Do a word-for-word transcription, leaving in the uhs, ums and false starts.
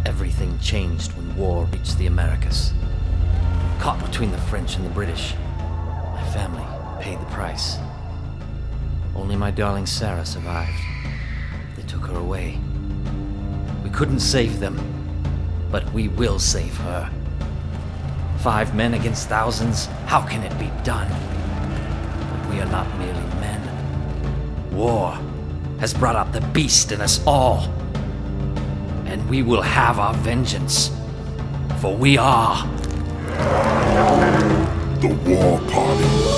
Everything changed when war reached the Americas. Caught between the French and the British, my family paid the price. Only my darling Sarah survived. They took her away. We couldn't save them, but we will save her. Five men against thousands, how can it be done? But we are not merely men. War has brought out the beast in us all. And we will have our vengeance, for we are the War Party.